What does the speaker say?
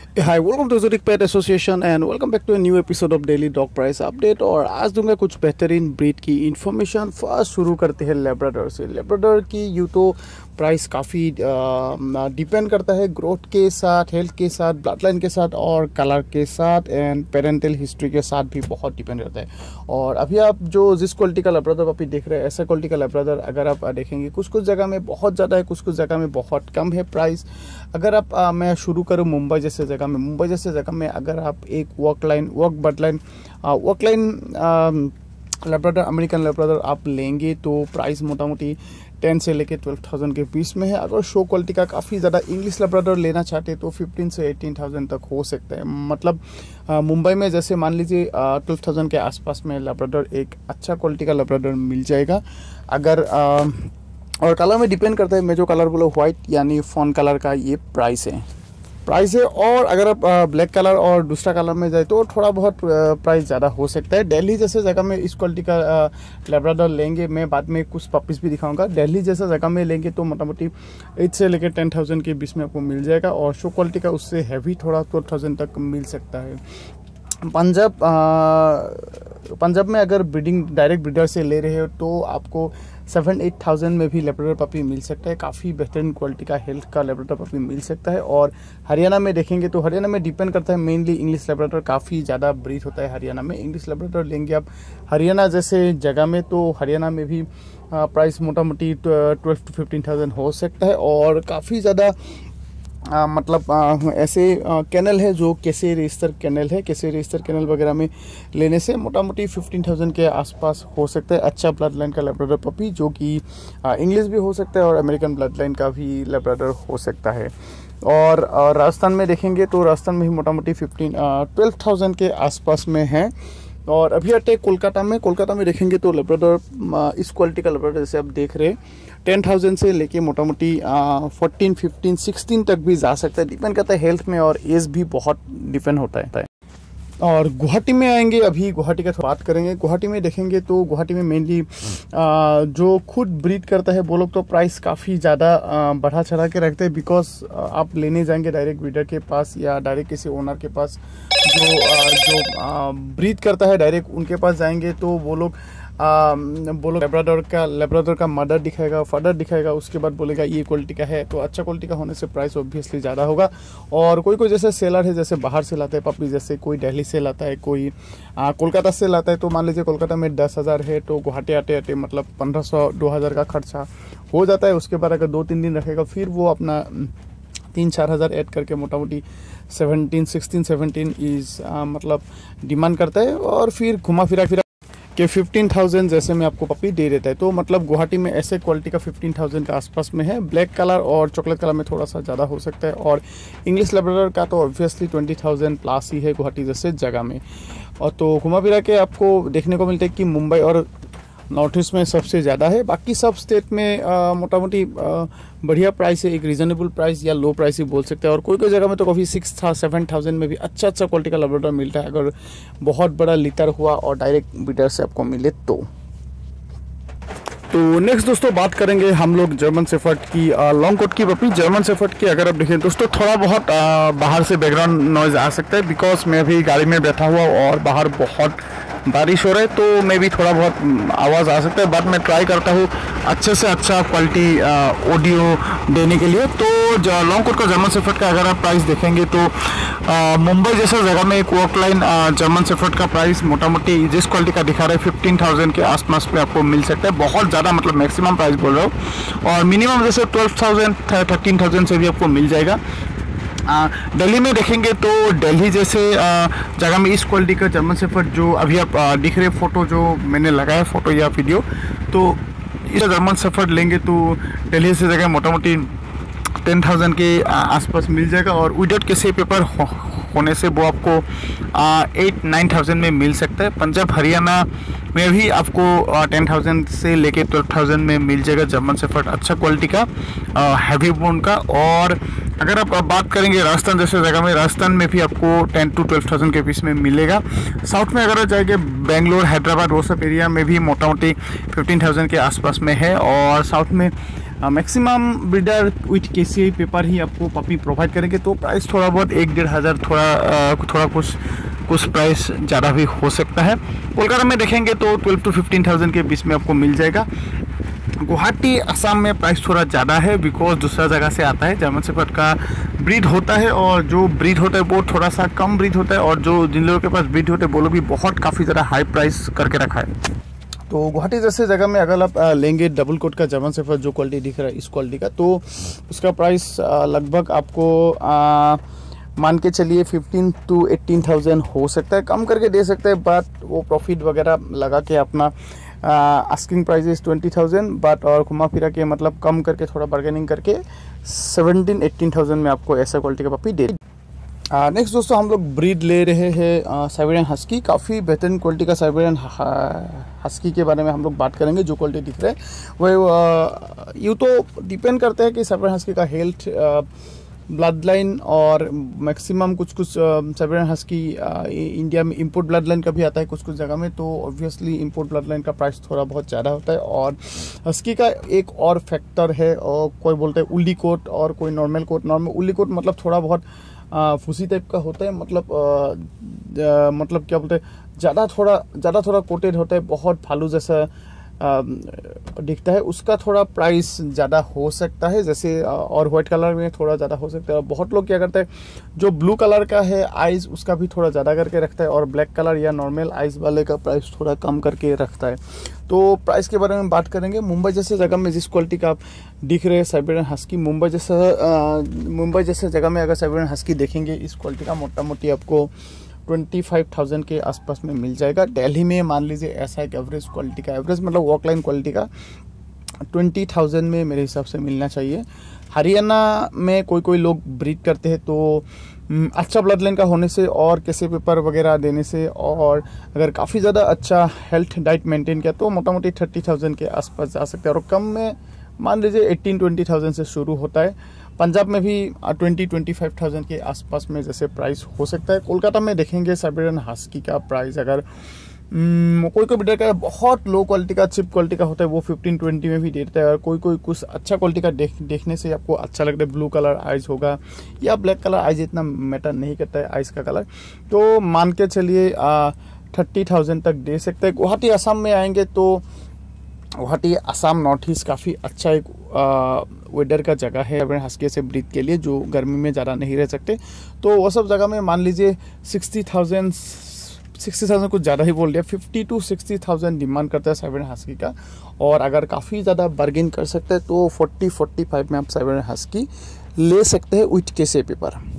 Hi, welcome to Zurich pet association and welcome back to a new episode of daily dog price update. और आज दूंगा कुछ बेहतरीन breed की information. First शुरू करते हैं लेब्राडोर से। लेब्राडोर की यूँ तो प्राइस काफ़ी डिपेंड करता है ग्रोथ के साथ, हेल्थ के साथ, ब्लड लाइन के साथ और कलर के साथ एंड पेरेंटल हिस्ट्री के साथ भी बहुत डिपेंड करता है। और अभी आप जो जिस क्वालिटी का लेब्राडोर पपी देख रहे हैं, ऐसा क्वालिटी का लेब्राडोर अगर आप देखेंगे कुछ कुछ जगह में बहुत ज़्यादा है, कुछ कुछ जगह में बहुत कम है प्राइस। अगर आप मैं शुरू करूँ मुंबई जैसे जगह में अगर आप एक work line labrador, American labrador आप लेंगे तो प्राइस मोटा मोटी 10 से लेके 12,000 के बीच में है। अगर शो क्वालिटी का काफ़ी ज़्यादा इंग्लिश लेब्राडोर लेना चाहते तो 15 से 18,000 तक हो सकता है। मतलब मुंबई में जैसे मान लीजिए 12,000 के आसपास में लेब्राडोर एक अच्छा क्वालिटी का लेब्राडोर मिल जाएगा। अगर और कलर में डिपेंड करता है, मैं जो कलर बोला वाइट यानी फॉन कलर का ये प्राइस है। और अगर आप ब्लैक कलर और दूसरा कलर में जाए तो थोड़ा बहुत प्राइस ज़्यादा हो सकता है। दिल्ली जैसे जगह में इस क्वालिटी का लेब्राडोर लेंगे, मैं बाद में कुछ पपीज़ भी दिखाऊंगा। दिल्ली जैसा जगह में लेंगे तो मोटामोटी 8 से लेकर 10,000 के बीच में आपको मिल जाएगा और शो क्वालिटी का उससे हैवी थोड़ा 12,000 तक मिल सकता है। पंजाब में अगर ब्रीडिंग डायरेक्ट ब्रीडर से ले रहे हो तो आपको 7-8,000 में भी लेब्राडोर पपी मिल सकता है। काफ़ी बेहतरीन क्वालिटी का हेल्थ का लेब्राडोर पपी मिल सकता है। और हरियाणा में देखेंगे तो हरियाणा में डिपेंड करता है, मेनली इंग्लिश लेब्राडोर काफ़ी ज़्यादा ब्रीड होता है हरियाणा में। इंग्लिश लेब्राडोर लेंगे आप हरियाणा जैसे जगह में तो हरियाणा में भी प्राइस मोटा मोटी 12 to 15,000 हो सकता है। और काफ़ी ज़्यादा ऐसे कैनल है जो कैसे रेस्टर कैनल है, कैसे रेस्टर कैनल वगैरह में लेने से मोटा मोटी 15,000 के आसपास हो सकता है। अच्छा ब्लड लाइन का लेब्राडोर पपी जो कि इंग्लिश भी हो सकता है और अमेरिकन ब्लड लाइन का भी लेब्राडोर हो सकता है। और राजस्थान में देखेंगे तो राजस्थान में भी मोटा मोटी 12,000 के आसपास में है। और अभी आते कोलकाता में देखेंगे तो लेब्राडोर इस क्वालिटी का लेब्राडोर जैसे आप देख रहे हैं 10,000 से लेके मोटा मोटी 14, 15, 16 तक भी जा सकता है। डिपेंड करता है हेल्थ में और एज भी बहुत डिपेंड होता है। और गुवाहाटी में आएंगे, अभी गुवाहाटी का बात करेंगे। गुवाहाटी में देखेंगे तो गुवाहाटी में मेनली जो खुद ब्रीड करता है वो लोग तो प्राइस काफ़ी ज़्यादा बढ़ा चढ़ा के रखते हैं। बिकॉज आप लेने जाएंगे डायरेक्ट ब्रीडर के पास या डायरेक्ट किसी ओनर के पास जो ब्रीड करता है, डायरेक्ट उनके पास जाएंगे तो वो लोग लेब्राडोर का मदर दिखाएगा, फादर दिखाएगा, उसके बाद बोलेगा ये क्वालिटी का है। तो अच्छा क्वालिटी का होने से प्राइस ऑब्वियसली ज़्यादा होगा। और कोई जैसे सेलर है, जैसे बाहर से लाता है पपी, जैसे कोई दिल्ली से लाता है, कोई कोलकाता से लाता है। तो मान लीजिए कोलकाता में 10,000 है तो गुवाहाटी आते मतलब 1,500-2,000 का खर्चा हो जाता है। उसके बाद अगर 2-3 दिन रखेगा फिर वो अपना 3-4 हज़ार ऐड करके मोटा मोटी 16-17 इज मतलब डिमांड करता है। और फिर घुमा फिरा कि 15,000 जैसे में आपको पपी दे देता है। तो मतलब गुवाहाटी में ऐसे क्वालिटी का 15,000 के आसपास में है। ब्लैक कलर और चॉकलेट कलर में थोड़ा सा ज़्यादा हो सकता है। और इंग्लिश लेब्राडोर का तो ऑब्वियसली 20,000 प्लस ही है गुवाहाटी जैसे जगह में। और तो घुमा फिरा के आपको देखने को मिलता है कि मुंबई और नॉर्थ ईस्ट में सबसे ज़्यादा है। बाकी सब स्टेट में मोटा मोटी बढ़िया प्राइस है, एक रीजनेबल प्राइस या लो प्राइस ही बोल सकते हैं। और कोई जगह में तो काफ़ी 6,000-7,000 में भी अच्छा क्वालिटी का लेब्राडोर मिलता है अगर बहुत बड़ा लीटर हुआ और डायरेक्ट ब्रीडर से आपको मिले तो। नेक्स्ट दोस्तों बात करेंगे हम लोग जर्मन शेफर्ड की लॉन्ग कोट की पपी। जर्मन शेफर्ड की अगर आप देखें दोस्तों थोड़ा बहुत बाहर से बैकग्राउंड नॉइज़ आ सकता है बिकॉज मैं भी गाड़ी में बैठा हुआ और बाहर बहुत बारिश हो रहा है तो मैं भी थोड़ा बहुत आवाज़ आ सकता है। बट मैं ट्राई करता हूँ अच्छे से अच्छा क्वालिटी ऑडियो देने के लिए। तो लॉन्ग कोट का जर्मन शेफर्ड का अगर आप प्राइस देखेंगे तो मुंबई जैसा जगह में एक वर्क लाइन जर्मन शेफर्ड का प्राइस मोटा मोटी जिस क्वालिटी का दिखा रहा है 15,000 के आसपास पे आपको मिल सकता है। बहुत ज़्यादा मतलब मैक्सिमम प्राइस बोल रहा हूँ। और मिनिमम जैसे 12,000, 13,000 से भी आपको मिल जाएगा। दिल्ली में देखेंगे तो दिल्ली जैसे जगह में इस क्वालिटी का जर्मन शेफर्ड जो अभी आप दिख रहे फोटो जो मैंने लगाया फोटो या वीडियो, तो इस जर्मन शेफर्ड लेंगे तो दिल्ली से जगह मोटा मोटी 10,000 के आसपास मिल जाएगा। और विदाउट किसी पेपर होने से वो आपको 8-9,000 में मिल सकता है। पंजाब हरियाणा में भी आपको 10,000 से लेके 12,000 में मिल जाएगा जर्मन शेफर्ड अच्छा क्वालिटी का हैवी बोन का। और अगर आप बात करेंगे राजस्थान जैसे जगह में, राजस्थान में भी आपको 10 to 12,000 के बीच में मिलेगा। साउथ में अगर जाएंगे बेंगलोर, हैदराबाद, वो सब एरिया में भी मोटामोटी 15,000 के आसपास में है। और साउथ में maximum breeder with KCI paper ही आपको पपी प्रोवाइड करेंगे, तो प्राइस थोड़ा बहुत 1-1.5 हज़ार थोड़ा कुछ प्राइस ज़्यादा भी हो सकता है। कोलकाता में देखेंगे तो 12 to 15,000 के बीच में आपको मिल जाएगा। गुवाहाटी असम में प्राइस थोड़ा ज़्यादा है, बिकॉज दूसरा जगह से आता है। जर्मन शेफर्ड का ब्रीड होता है, और जो ब्रीड होता है वो थोड़ा सा कम ब्रीड होता है, और जो जिन लोगों के पास ब्रीड होते हैं वो लोग भी बहुत काफ़ी ज़्यादा हाई प्राइस करके रखा है। तो गुवाहाटी जैसे जगह में अगर आप लेंगे डबल कोट का जर्मन शेफर्ड जो क्वालिटी दिख रहा है इस क्वालिटी का, तो उसका प्राइस लगभग आपको मान के चलिए 15 to 18,000 हो सकता है, कम करके दे सकते हैं। बट वो प्रॉफिट वगैरह लगा के अपना आस्किंग प्राइस इज 20,000, बट और घुमा फिरा के मतलब कम करके थोड़ा बार्गेनिंग करके 17-18,000 में आपको ऐसा क्वालिटी का पपी दे। नेक्स्ट दोस्तों हम लोग ब्रीड ले रहे हैं साइबेरियन हस्की। काफ़ी बेहतरीन क्वालिटी का साइबेरियन हस्की के बारे में हम लोग बात करेंगे। जो क्वालिटी दिख रहा है वो यूँ तो डिपेंड करता है कि साइबेरियन हस्की का हेल्थ, ब्लड लाइन, और मैक्सिमम कुछ साइबेरियन हस्की इंडिया में इंपोर्ट ब्लड लाइन का भी आता है कुछ जगह में, तो ऑब्वियसली इंपोर्ट ब्लड लाइन का प्राइस थोड़ा बहुत ज़्यादा होता है। और हस्की का एक और फैक्टर है, और कोई बोलते हैं उल्ली कोट और कोई normal coat. Normal woolly coat मतलब थोड़ा बहुत फूसी टाइप का होता है, मतलब क्या बोलते हैं, ज़्यादा थोड़ा कोटेड होता है, बहुत भालू जैसा दिखता है। उसका थोड़ा प्राइस ज़्यादा हो सकता है, जैसे और वाइट कलर में थोड़ा ज़्यादा हो सकता है। और बहुत लोग क्या करते हैं, जो ब्लू कलर का है आइज़ उसका भी थोड़ा ज़्यादा करके रखता है, और ब्लैक कलर या नॉर्मल आइज़ वाले का प्राइस थोड़ा कम करके रखता है। तो प्राइस के बारे में बात करेंगे। मुंबई जैसे जगह में जिस क्वालिटी का आप दिख रहे हैं साइबेरियन हस्की, मुंबई जैसे जगह में अगर साइबेरियन हस्की देखेंगे इस क्वालिटी का मोटा मोटी आपको 25,000 के आसपास में मिल जाएगा। दिल्ली में मान लीजिए ऐसा एक एवरेज क्वालिटी का, एवरेज मतलब वॉकलाइन क्वालिटी का 20,000 में मेरे हिसाब से मिलना चाहिए। हरियाणा में कोई लोग ब्रीड करते हैं, तो अच्छा ब्लड लाइन का होने से और कैसे पेपर वगैरह देने से, और अगर काफ़ी ज़्यादा अच्छा हेल्थ डाइट मेंटेन किया तो मोटा मोटी 30,000 के आसपास जा सकते हैं। और कम में मान लीजिए 18-20,000 से शुरू होता है। पंजाब में भी 20-25,000 के आसपास में जैसे प्राइस हो सकता है। कोलकाता में देखेंगे साइबेरियन हस्की का प्राइस, अगर कोई ब्रीडर का बहुत लो क्वालिटी का, चिप क्वालिटी का होता है, वो 15-20 में भी देता है। और कोई कुछ अच्छा क्वालिटी का देखने से आपको अच्छा लगता है, ब्लू कलर आइज होगा या ब्लैक कलर आइज, इतना मैटर नहीं करता है आइज का कलर, तो मान के चलिए 30,000 तक दे सकते हैं। गुवाहाटी असम में आएंगे तो गुवाहाटी असम नॉर्थ ईस्ट काफ़ी अच्छा एक वेदर का जगह है अपने हस्की से ब्रीड के लिए, जो गर्मी में ज़्यादा नहीं रह सकते। तो वो सब जगह में मान लीजिए 60,000 कुछ ज़्यादा ही बोल दिया, 50 to 60,000 डिमांड करता है साइबेरियन हस्की का। और अगर काफ़ी ज़्यादा बार्गेन कर सकते हैं तो 40-45 में आप साइबेरियन हस्की ले सकते हैं विथ केसीआई पेपर।